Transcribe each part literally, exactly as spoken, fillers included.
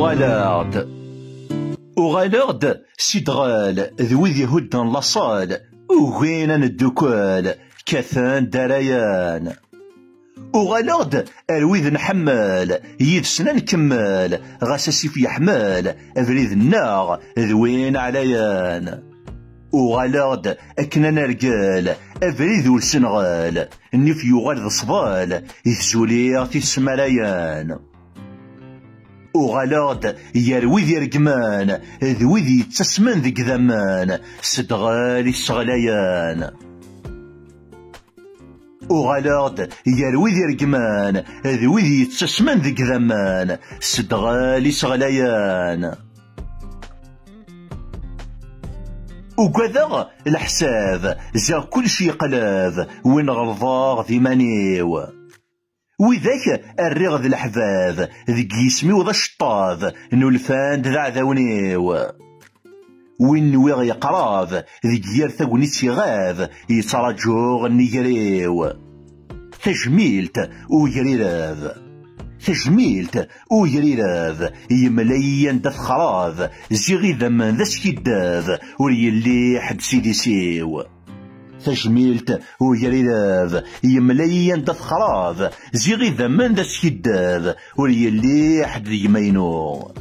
أغالارد أغالارد سيدغال ذوي ذي هدن لاصال وغينا ندوكال كثان دريان أغالارد أرويذ نحمال يدسنا نكمل غاساسي في يحمال أفريذ النار ذوين عليان أغالارد أكنا نرجال أفريذ والسنغال نف يغال ذا صبال يثزولي في السمرايان أغالارد يروي ذي رقمان ذوي ذي تسمن ذي قذمان سدغالي السغليان أغالارد يروي ذي رقمان ذوي ذي تسمن ذي قذمان سدغالي السغليان وكذا الحساب زا كل شي قلاف وين غلظاغ ذي منيو وذاك الرغذ الحباب ذيك يسمي وذا الشطاف نولفان ذا عذاونيو وين ويغ يقراف ذيك يرثا ونيتي غاف يتراجوغ النيجريو تجميلت ويريراف تجميلت ويريراف يمليان داف خراف زيغي ذمن ذا سكيداف وريلي حد سيدي سيو تجميلت ويريراف يمليان داف خراف زيغي ذمن ذا سكيداف وريلي حد يمينو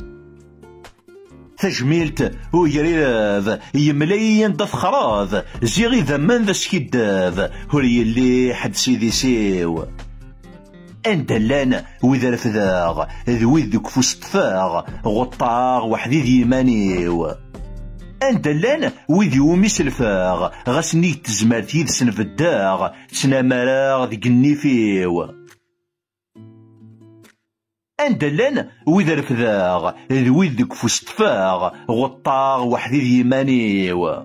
تجميلت ويريراف يمليان داف خراف زيغي ذمن ذا سكيداف وريلي حد سيدي سيو أندلان وإذا رفذاغ ذوي ذوك فوسطفاغ غطاغ وحدي ذي مانيو أندلان وذي ومي سلفاغ غاسني تزمرت يدسن في الداغ تنامراغ ذي قنيفيو أندلان وإذا رفذاغ ذوي ذوك فوسطفاغ غطاغ وحدي ذي مانيو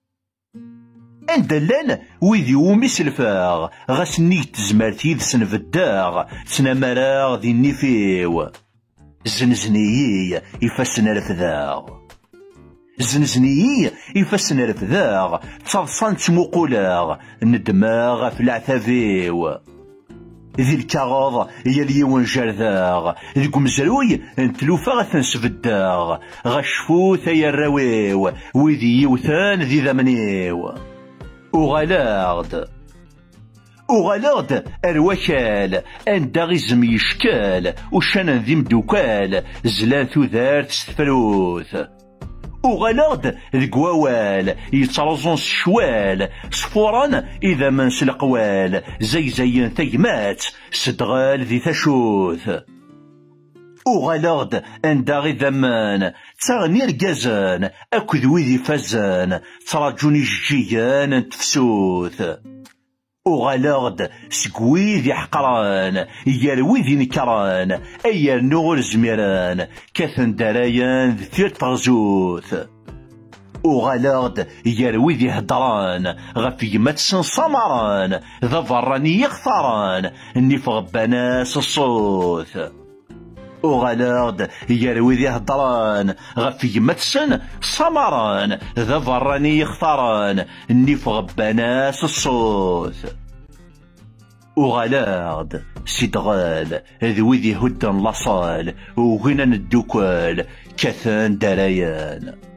أندلان ويذي ومي سلفاغ غاسني تزمرت يدسن في الداغ تنامراغ ذي النيفيو زنزنيي يفسن رفذاغ زنزنيي يفسن رفذاغ تصرصان تموقولاغ ندماغ في العثافيو ذي الكاغاض يلي ونجرذاغ ذي قمزروي نتلوفا ثنس في الداغ غشفوث يراويو ويذي يوثان ذي ذمنيو أغالارد أغالارد الوكال أندا غيزم يشكال وشانا ذي مدوكال زلان ثوذارت ستفروث أغالارد ذي قوال يترزون الشوال صفوران إذا من سلقوال زي زين ثيمات سدغال ذي ثشوث أغالارد أندا غي ذمان تغني رقازان أكد ويذي فزان تراجوني جيان تفسوث أغالارد سكويذي حقران يرويذي نكران أيار نغر زميران كاثن درايان ذثير تغزوث أغالارد يرويذي هدران غفي متسن صمران ذا فراني يخثران نفغ بناس الصوث أغالارد يروي ذي هدران غفي متسن صمران ذا فراني يختاران نفغ بناس الصوت أغالارد سيدغال ذوي ذي هدن لاصال وغنى ندوكال كثان دريان.